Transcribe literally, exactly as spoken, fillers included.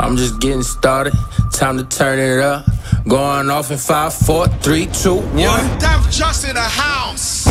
I'm just getting started, time to turn it up. Going off in five, four, three, two, one. Dav Juss in the house.